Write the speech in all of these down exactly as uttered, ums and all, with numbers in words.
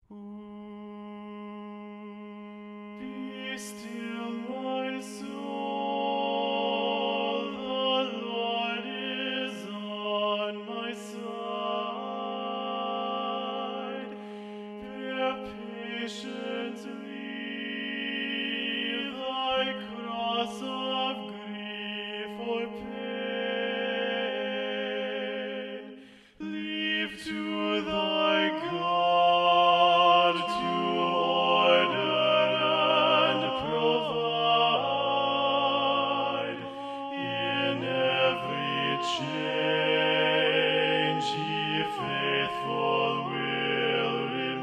Be still, my soul, the Lord is on my side. Bear patiently thy cross of grief or pain. Leave to thy God to order and provide. In every change he faithful will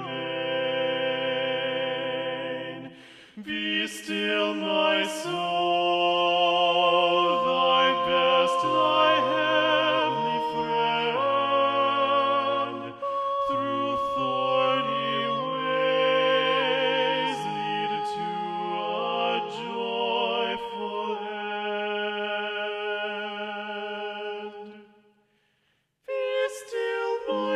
remain. Be still, my soul, thy best, thy heavenly friend, through thorny ways lead to a joyful end. Be still, my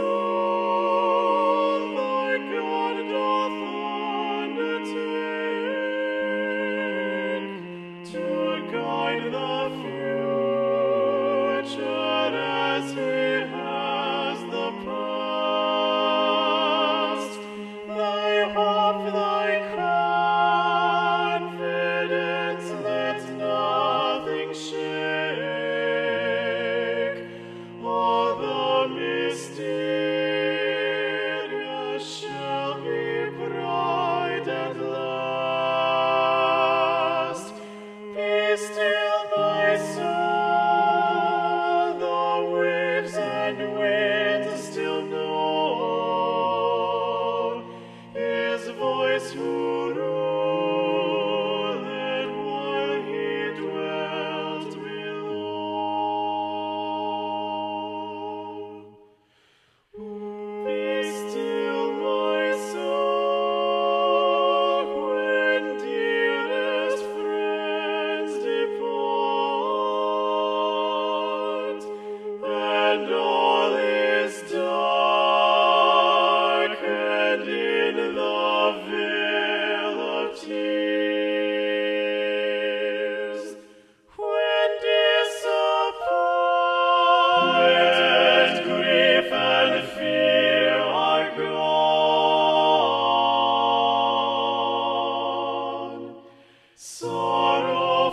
soul, thy God doth undertake to guide the future as he has the past. Thy hope, thy confidence, let nothing shake. All the mysterious shall be bright at last. Be still, my soul, the waves and winds still know his voice who ruled while he dwelt below. Be still, my soul, when dearest friends depart, and all is dark, and in the vale of tears, when disappointment, grief, and fear are gone, sorrow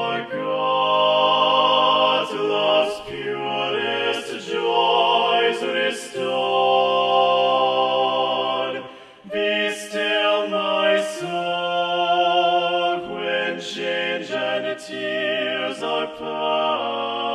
forgot, love's purest joys restored. Be still, my soul, when change and tears are past.